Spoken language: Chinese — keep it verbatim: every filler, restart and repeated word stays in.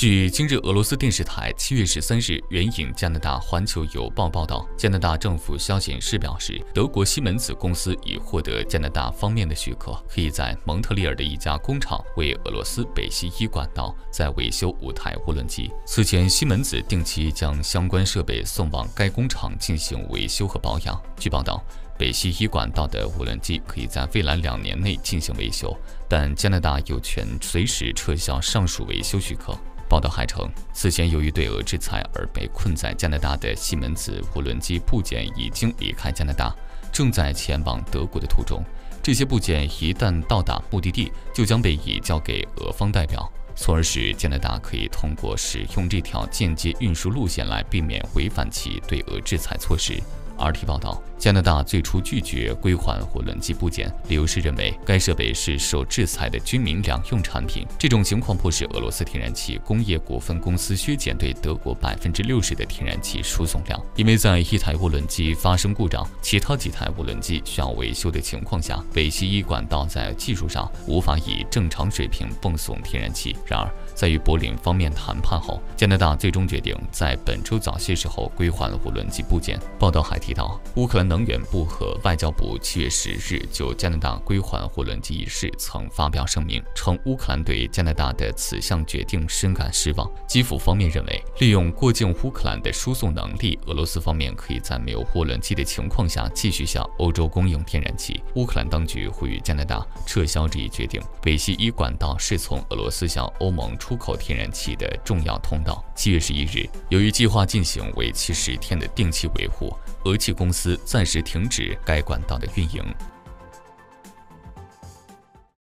据今日俄罗斯电视台七月十三日援引加拿大《环球邮报》报道，加拿大政府消息人士表示，德国西门子公司已获得加拿大方面的许可，可以在蒙特利尔的一家工厂为俄罗斯北溪一管道再维修五台涡轮机。此前，西门子定期将相关设备送往该工厂进行维修和保养。据报道，北溪一管道的涡轮机可以在未来两年内进行维修，但加拿大有权随时撤销上述维修许可。报道还称，此前由于对俄制裁而被困在加拿大的西门子涡轮机部件已经离开加拿大，正在前往德国的途中。这些部件一旦到达目的地，就将被移交给俄方代表，从而使加拿大可以通过使用这条间接运输路线来避免违反其对俄制裁措施。R T 报道，加拿大最初拒绝归还涡轮机部件，理由是认为该设备是受制裁的军民两用产品。这种情况迫使俄罗斯天然气工业股份公司削减对德国百分之六十的天然气输送量，因为在一台涡轮机发生故障，其他几台涡轮机需要维修的情况下，北溪一管道在技术上无法以正常水平泵送天然气。然而，在与柏林方面谈判后，加拿大最终决定在本周早些时候归还涡轮机部件。报道还提到，乌克兰能源部和外交部七月十日就加拿大归还涡轮机一事曾发表声明，称乌克兰对加拿大的此项决定深感失望。基辅方面认为，利用过境乌克兰的输送能力，俄罗斯方面可以在没有涡轮机的情况下继续向欧洲供应天然气。乌克兰当局呼吁加拿大撤销这一决定。北溪一管道是从俄罗斯向欧盟出口天然气的重要通道。七月十一日，由于计划进行为期十天的定期维护，俄气公司暂时停止该管道的运营。